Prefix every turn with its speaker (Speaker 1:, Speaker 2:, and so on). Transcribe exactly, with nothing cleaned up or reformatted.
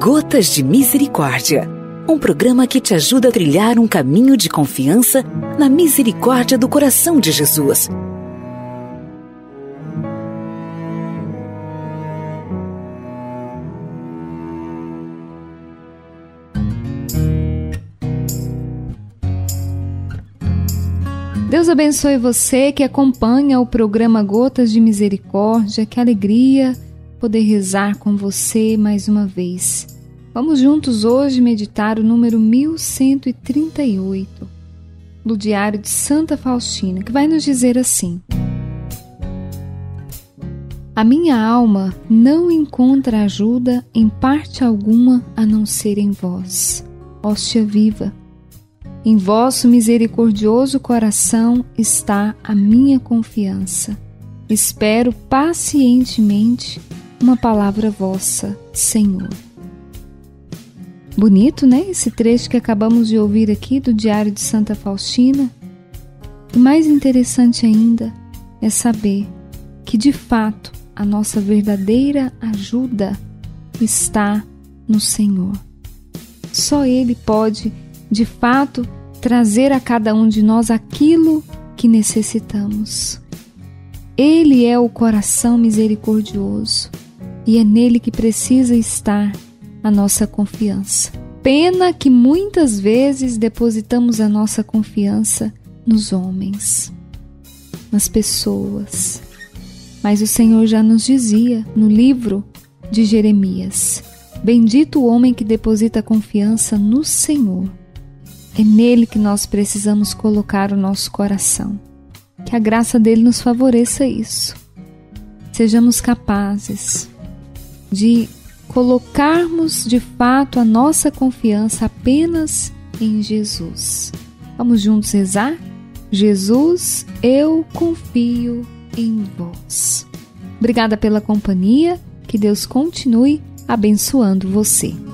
Speaker 1: Gotas de Misericórdia, um programa que te ajuda a trilhar um caminho de confiança na misericórdia do coração de Jesus.
Speaker 2: Deus abençoe você que acompanha o programa Gotas de Misericórdia. Que alegria poder rezar com você mais uma vez. Vamos juntos hoje meditar o número mil cento e trinta e oito do Diário de Santa Faustina, que vai nos dizer assim: A minha alma não encontra ajuda em parte alguma a não ser em vós, hóstia viva. Em vosso misericordioso coração está a minha confiança. Espero pacientemente uma palavra vossa, Senhor. Bonito, né? Esse trecho que acabamos de ouvir aqui do Diário de Santa Faustina. E mais interessante ainda é saber que, de fato, a nossa verdadeira ajuda está no Senhor. Só Ele pode, de fato, trazer a cada um de nós aquilo que necessitamos. Ele é o coração misericordioso e é nele que precisa estar a nossa confiança. Pena que muitas vezes depositamos a nossa confiança nos homens, nas pessoas. Mas o Senhor já nos dizia no livro de Jeremias: Bendito o homem que deposita confiança no Senhor. É nele que nós precisamos colocar o nosso coração. Que a graça dele nos favoreça isso. Sejamos capazes de colocarmos de fato a nossa confiança apenas em Jesus. Vamos juntos rezar? Jesus, eu confio em vós. Obrigada pela companhia. Que Deus continue abençoando você.